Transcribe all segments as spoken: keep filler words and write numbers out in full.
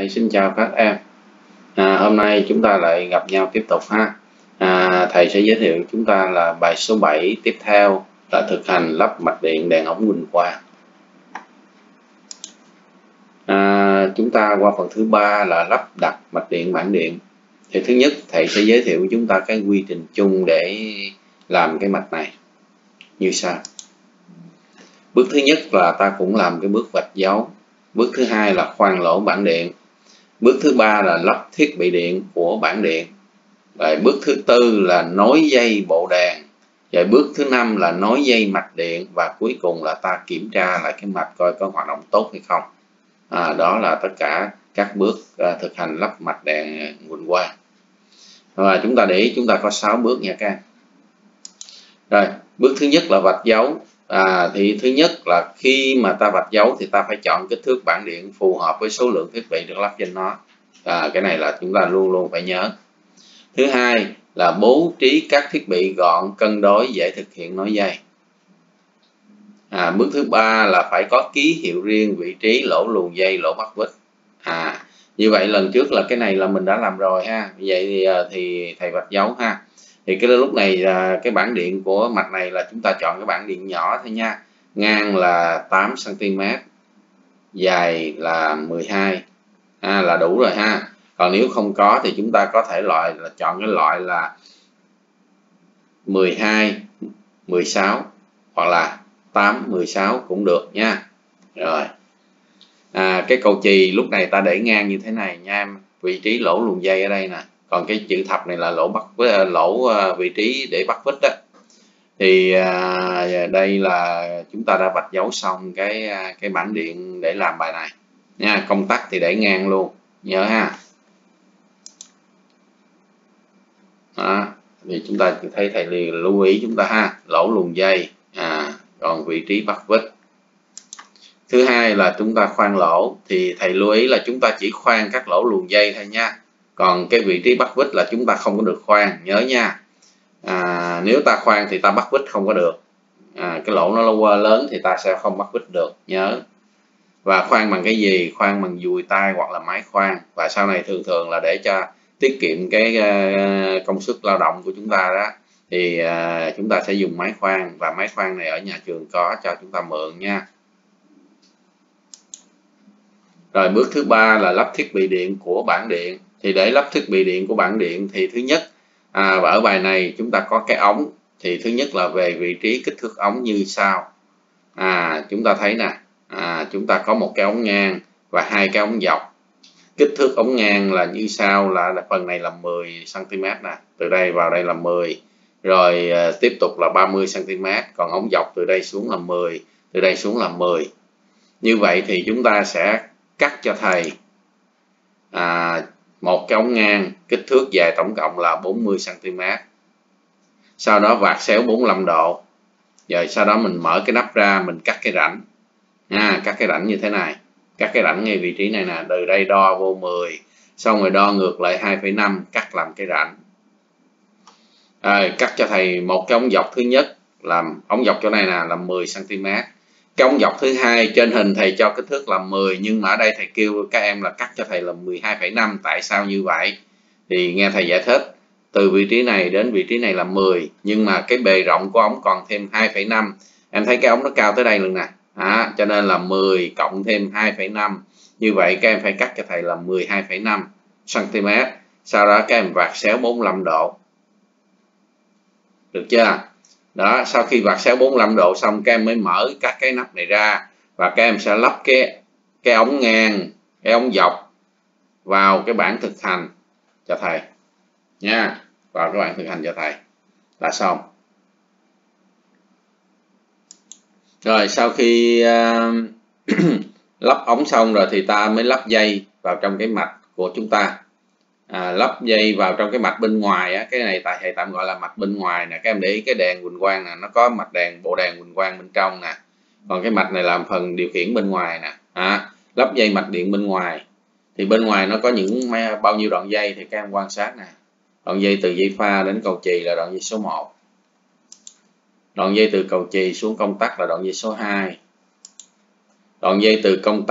Thầy xin chào các em. À, hôm nay chúng ta lại gặp nhau tiếp tục ha. À, thầy sẽ giới thiệu chúng ta là bài số bảy tiếp theo là thực hành lắp mạch điện đèn ống Huỳnh Quang. À, chúng ta qua phần thứ ba là lắp đặt mạch điện bảng điện. Thì thứ nhất thầy sẽ giới thiệu với chúng ta cái quy trình chung để làm cái mạch này như sau. Bước thứ nhất là ta cũng làm cái bước vạch dấu. Bước thứ hai là khoan lỗ bảng điện. Bước thứ ba là lắp thiết bị điện của bảng điện. Rồi bước thứ tư là nối dây bộ đèn. Rồi bước thứ năm là nối dây mạch điện. Và cuối cùng là ta kiểm tra lại cái mạch coi có hoạt động tốt hay không. À, đó là tất cả các bước uh, thực hành lắp mạch đèn Huỳnh Quang. Và chúng ta để ý chúng ta có sáu bước nha các em. Rồi bước thứ nhất là vạch dấu. À, thì thứ nhất là khi mà ta vạch dấu thì ta phải chọn kích thước bảng điện phù hợp với số lượng thiết bị được lắp trên nó. À, cái này là chúng ta luôn luôn phải nhớ. Thứ hai là bố trí các thiết bị gọn, cân đối, dễ thực hiện nối dây. À, bước thứ ba là phải có ký hiệu riêng vị trí lỗ luồn dây, lỗ bắt vít. À, như vậy lần trước là cái này là mình đã làm rồi ha. Vậy thì, thì thầy vạch dấu ha. Thì cái lúc này cái bảng điện của mạch này là chúng ta chọn cái bảng điện nhỏ thôi nha. Ngang là tám xăng ti mét, dài là mười hai, à, là đủ rồi ha. Còn nếu không có thì chúng ta có thể loại là chọn cái loại là mười hai, mười sáu hoặc là tám, mười sáu cũng được nha. Rồi à, cái cầu chì lúc này ta để ngang như thế này nha em. Vị trí lỗ luồn dây ở đây nè. Còn cái chữ thập này là lỗ bắt với lỗ vị trí để bắt vít đó. Thì à, đây là chúng ta đã vạch dấu xong cái cái bảng điện để làm bài này nha. Công tắc thì để ngang luôn, nhớ ha. Đó. Thì chúng ta thấy thầy liền lưu ý chúng ta ha, lỗ luồn dây, à, còn vị trí bắt vít. Thứ hai là chúng ta khoan lỗ, thì thầy lưu ý là chúng ta chỉ khoan các lỗ luồn dây thôi nha. Còn cái vị trí bắt vít là chúng ta không có được khoan, nhớ nha. À, nếu ta khoan thì ta bắt vít không có được. À, cái lỗ nó lớn thì ta sẽ không bắt vít được, nhớ. Và khoan bằng cái gì? Khoan bằng dùi tay hoặc là máy khoan. Và sau này thường thường là để cho tiết kiệm cái uh, công suất lao động của chúng ta đó. Thì uh, chúng ta sẽ dùng máy khoan. Và máy khoan này ở nhà trường có cho chúng ta mượn nha. Rồi bước thứ ba là lắp thiết bị điện của bảng điện. Thì để lắp thiết bị điện của bảng điện thì thứ nhất, à, ở bài này chúng ta có cái ống. Thì thứ nhất là về vị trí kích thước ống như sau. À, chúng ta thấy nè, à, chúng ta có một cái ống ngang và hai cái ống dọc. Kích thước ống ngang là như sau, là phần này là mười xăng ti mét nè, từ đây vào đây là mười. Rồi à, tiếp tục là ba mươi xăng ti mét, còn ống dọc từ đây xuống là mười, từ đây xuống là mười. Như vậy thì chúng ta sẽ cắt cho thầy à, một cái ống ngang kích thước dài tổng cộng là bốn mươi xăng ti mét. Sau đó vạt xéo bốn mươi lăm độ. Rồi sau đó mình mở cái nắp ra, mình cắt cái rãnh nha, cắt cái rãnh như thế này. Cắt cái rãnh ngay vị trí này nè, từ đây đo vô mười, xong rồi đo ngược lại hai phẩy năm, cắt làm cái rãnh. Rồi cắt cho thầy một cái ống dọc thứ nhất, làm ống dọc chỗ này nè là mười xăng ti mét. Cái ống dọc thứ hai trên hình thầy cho kích thước là mười, nhưng mà ở đây thầy kêu các em là cắt cho thầy là mười hai phẩy năm. Tại sao như vậy? Thì nghe thầy giải thích. Từ vị trí này đến vị trí này là mười, nhưng mà cái bề rộng của ống còn thêm hai phẩy năm. Em thấy cái ống nó cao tới đây luôn nè. À, cho nên là mười cộng thêm hai phẩy năm. Như vậy các em phải cắt cho thầy là mười hai phẩy năm xăng ti mét. Sau đó các em vạt xéo bốn mươi lăm độ. Được chưa? Đó, sau khi vạt xéo bốn mươi lăm độ xong các em mới mở các cái nắp này ra và các em sẽ lắp cái cái ống ngang, cái ống dọc vào cái bảng thực hành cho thầy nha, vào cái bảng thực hành cho thầy là xong. Rồi sau khi uh, lắp ống xong rồi thì ta mới lắp dây vào trong cái mạch của chúng ta. À, lắp dây vào trong cái mạch bên ngoài á, cái này tại thầy tạm gọi là mạch bên ngoài nè. Các em để ý cái đèn Huỳnh Quang nè, nó có mạch đèn, bộ đèn Huỳnh Quang bên trong nè. Còn cái mạch này làm phần điều khiển bên ngoài nè. À, lắp dây mạch điện bên ngoài. Thì bên ngoài nó có những bao nhiêu đoạn dây thì các em quan sát nè. Đoạn dây từ dây pha đến cầu chì là đoạn dây số một. Đoạn dây từ cầu chì xuống công tắc là đoạn dây số hai. Đoạn dây từ công tắc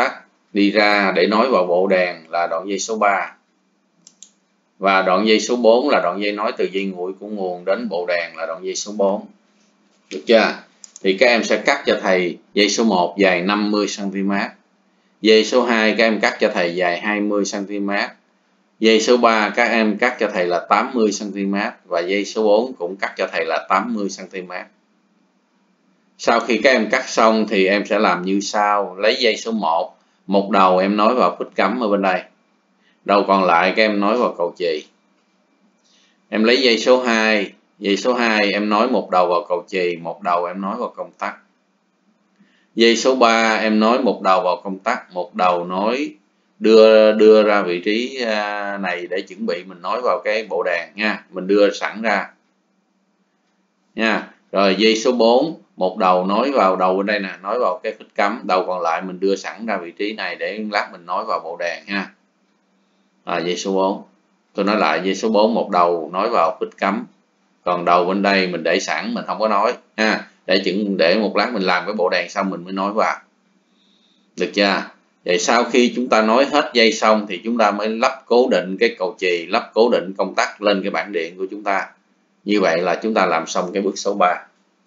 đi ra để nối vào bộ đèn là đoạn dây số ba. Và đoạn dây số bốn là đoạn dây nối từ dây nguội của nguồn đến bộ đèn là đoạn dây số bốn. Được chưa? Thì các em sẽ cắt cho thầy dây số một dài năm mươi xăng ti mét. Dây số hai các em cắt cho thầy dài hai mươi xăng ti mét. Dây số ba các em cắt cho thầy là tám mươi xăng ti mét. Và dây số bốn cũng cắt cho thầy là tám mươi xăng ti mét. Sau khi các em cắt xong thì em sẽ làm như sau. Lấy dây số một, một đầu em nối vào phích cắm ở bên đây. Đầu còn lại các em nối vào cầu chì. Em lấy dây số hai, dây số hai em nối một đầu vào cầu chì, một đầu em nối vào công tắc. Dây số ba em nối một đầu vào công tắc, một đầu nối đưa đưa ra vị trí này để chuẩn bị mình nối vào cái bộ đèn nha, mình đưa sẵn ra nha. Rồi dây số bốn, một đầu nối vào đầu bên đây nè, nối vào cái phích cắm, đầu còn lại mình đưa sẵn ra vị trí này để lát mình nối vào bộ đèn ha. À, dây số bốn, tôi nói lại, dây số bốn một đầu nối vào phích cắm, còn đầu bên đây mình để sẵn, mình không có nối ha, để chừng để một lát mình làm cái bộ đèn xong mình mới nối vào. Được chưa? Vậy sau khi chúng ta nối hết dây xong thì chúng ta mới lắp cố định cái cầu chì, lắp cố định công tắc lên cái bảng điện của chúng ta. Như vậy là chúng ta làm xong cái bước số ba.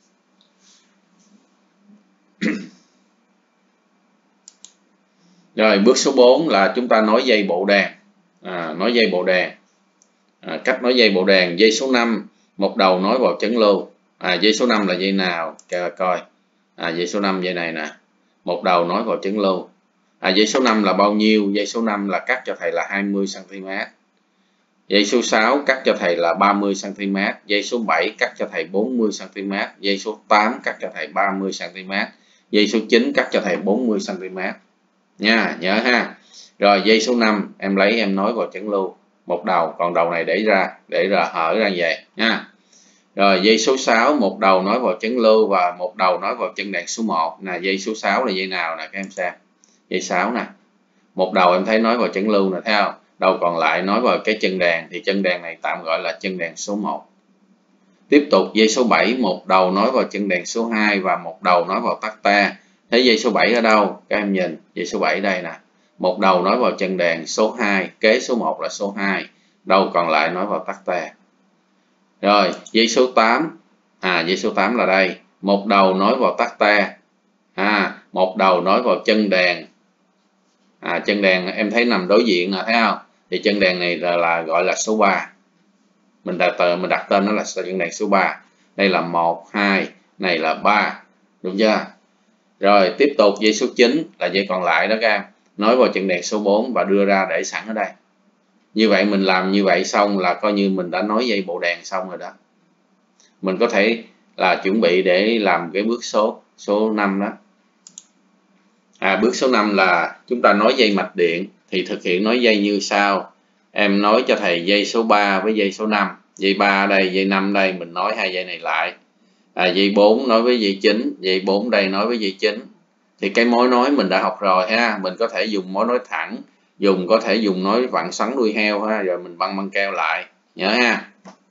Rồi bước số bốn là chúng ta nối dây bộ đèn. À, nối dây bộ đèn. À, cách nối dây bộ đèn, dây số năm, một đầu nối vào chấn lưu. À, dây số năm là dây nào? Kìa, coi. À, dây số năm dây này nè. Một đầu nối vào chấn lưu. À, dây số năm là bao nhiêu? Dây số năm là cắt cho thầy là hai mươi xăng ti mét. Dây số sáu cắt cho thầy là ba mươi xăng ti mét. Dây số bảy cắt cho thầy bốn mươi xăng ti mét. Dây số tám cắt cho thầy ba mươi xăng ti mét. Dây số chín cắt cho thầy bốn mươi xăng ti mét. Nha, nhớ ha. Rồi dây số năm em lấy em nối vào chấn lưu một đầu, còn đầu này để ra, để ra hở ra vậy nha. Rồi dây số sáu, một đầu nối vào chấn lưu và một đầu nối vào chân đèn số một. Nè, dây số sáu là dây nào nè các em xem. Dây sáu nè. Một đầu em thấy nối vào chấn lưu nè, thấy không? Đầu còn lại nối vào cái chân đèn, thì chân đèn này tạm gọi là chân đèn số một. Tiếp tục dây số bảy, một đầu nối vào chân đèn số hai và một đầu nối vào tắt te. Thấy dây số bảy ở đâu? Các em nhìn, dây số bảy đây nè. Một đầu nối vào chân đèn số hai, kế số một là số hai, đầu còn lại nối vào tắt te. Rồi, dây số tám. À, dây số tám là đây. Một đầu nối vào tắt te. À, một đầu nối vào chân đèn. À, chân đèn em thấy nằm đối diện nè, thấy không? Thì chân đèn này là, là gọi là số ba. Mình đặt mình đặt tên nó là chân đèn số ba. Đây là một, hai, này là ba. Đúng chưa? Rồi, tiếp tục dây số chín là dây còn lại đó các em. Nối vào chân đèn số bốn và đưa ra để sẵn ở đây. Như vậy mình làm như vậy xong là coi như mình đã nối dây bộ đèn xong rồi đó. Mình có thể là chuẩn bị để làm cái bước số số năm đó. À, bước số năm là chúng ta nối dây mạch điện, thì thực hiện nối dây như sau. Em nối cho thầy dây số ba với dây số năm. Dây ba ở đây, dây năm đây, mình nối hai dây này lại. À, dây bốn nối với dây chín, dây bốn đây nối với dây chín. Thì cái mối nối mình đã học rồi ha, mình có thể dùng mối nối thẳng, dùng có thể dùng nối vặn xoắn đuôi heo ha, rồi mình băng băng keo lại, nhớ ha.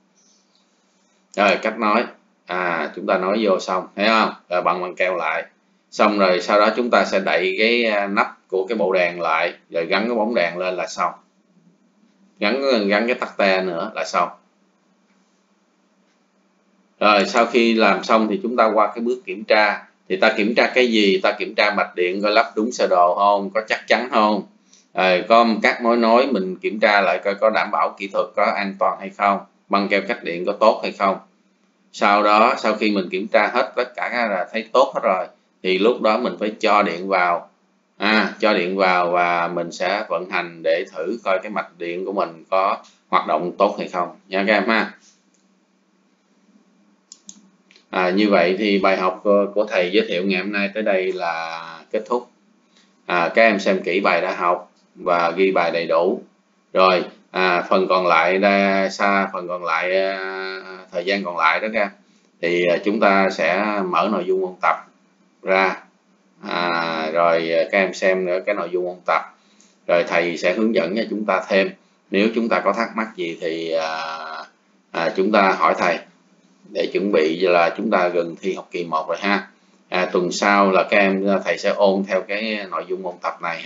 Rồi cách nối, à chúng ta nối vô xong, thấy không? Rồi băng băng keo lại. Xong rồi sau đó chúng ta sẽ đậy cái nắp của cái bộ đèn lại, rồi gắn cái bóng đèn lên là xong. Gắn gắn cái tắt te nữa là xong. Rồi sau khi làm xong thì chúng ta qua cái bước kiểm tra. Thì ta kiểm tra cái gì? Ta kiểm tra mạch điện coi lắp đúng sơ đồ không, có chắc chắn không, rồi có các mối nối mình kiểm tra lại coi có đảm bảo kỹ thuật, có an toàn hay không, băng keo cắt điện có tốt hay không. Sau đó sau khi mình kiểm tra hết tất cả là thấy tốt hết rồi, thì lúc đó mình phải cho điện vào, à, cho điện vào và mình sẽ vận hành để thử coi cái mạch điện của mình có hoạt động tốt hay không nha các em ha. À, như vậy thì bài học của thầy giới thiệu ngày hôm nay tới đây là kết thúc. À, các em xem kỹ bài đã học và ghi bài đầy đủ. Rồi à, phần còn lại đa, xa phần còn lại à, thời gian còn lại đó các em, thì à, chúng ta sẽ mở nội dung ôn tập ra. À, rồi các em xem nữa cái nội dung ôn tập. Rồi thầy sẽ hướng dẫn cho chúng ta thêm. Nếu chúng ta có thắc mắc gì thì à, à, chúng ta hỏi thầy, để chuẩn bị là chúng ta gần thi học kỳ một rồi ha. À, tuần sau là các em thầy sẽ ôn theo cái nội dung ôn tập này ha.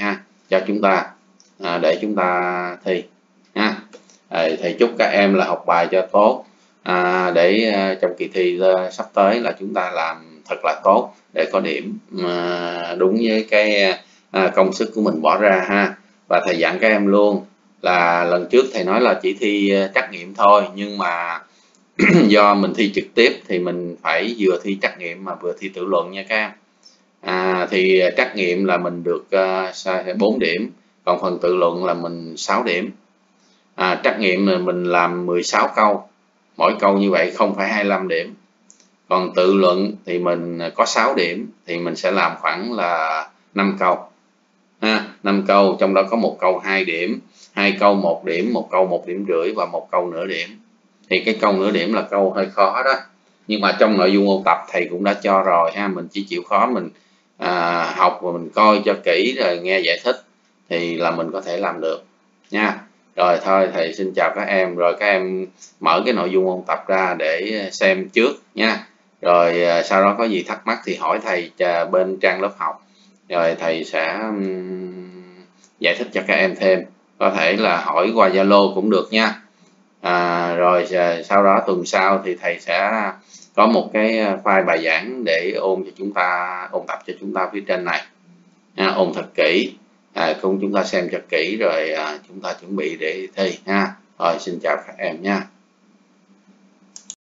cho chúng ta à, để chúng ta thi ha. À, thầy chúc các em là học bài cho tốt, à, để à, trong kỳ thi à, sắp tới là chúng ta làm thật là tốt để có điểm à, đúng với cái à, công sức của mình bỏ ra ha. Và thầy dặn các em luôn là lần trước thầy nói là chỉ thi trắc nghiệm thôi, nhưng mà do mình thi trực tiếp thì mình phải vừa thi trắc nghiệm mà vừa thi tự luận nha các em. À, thì trắc nghiệm là mình được uh, bốn điểm, còn phần tự luận là mình sáu điểm. À, trắc nghiệm là mình làm mười sáu câu, mỗi câu như vậy không phải hai mươi lăm điểm. Còn tự luận thì mình có sáu điểm thì mình sẽ làm khoảng là năm câu ha, năm câu, trong đó có một câu hai điểm, hai câu một điểm, một câu một điểm rưỡi và một câu nửa điểm. Thì cái câu nửa điểm là câu hơi khó đó, nhưng mà trong nội dung ôn tập thầy cũng đã cho rồi ha, mình chỉ chịu khó mình à, học và mình coi cho kỹ rồi nghe giải thích thì là mình có thể làm được nha. Rồi thôi thầy xin chào các em, rồi các em mở cái nội dung ôn tập ra để xem trước nha, rồi sau đó có gì thắc mắc thì hỏi thầy bên trang lớp học, rồi thầy sẽ giải thích cho các em thêm, có thể là hỏi qua Zalo cũng được nha. À, rồi sau đó tuần sau thì thầy sẽ có một cái file bài giảng để ôn cho chúng ta, ôn tập cho chúng ta phía trên này à, ôn thật kỹ, à, cùng chúng ta xem thật kỹ rồi à, chúng ta chuẩn bị để thi ha. Rồi xin chào các em nha.